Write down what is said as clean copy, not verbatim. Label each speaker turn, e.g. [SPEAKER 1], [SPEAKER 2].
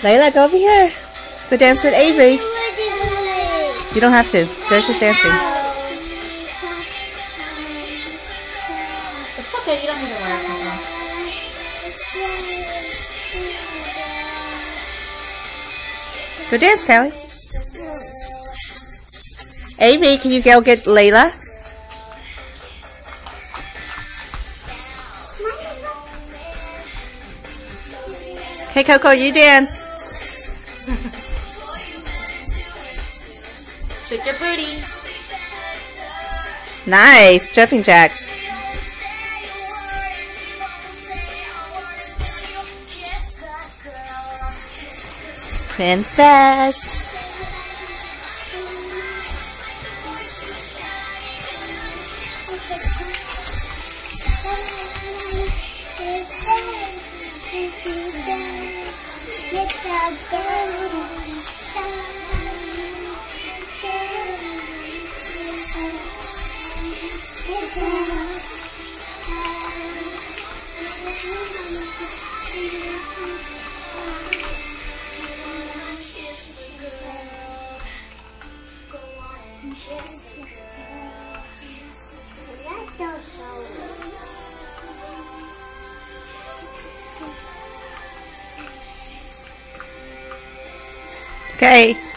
[SPEAKER 1] Layla, go over here. Go dance with Avery. You don't have to. They're just dancing.
[SPEAKER 2] It's okay. You don't need to wear it now.
[SPEAKER 1] Go dance, Callie. Avery, can you go get Layla? Okay, Coco, you dance.
[SPEAKER 2] Shake your booty.
[SPEAKER 1] Nice. Jumping jacks. Princess. Okay.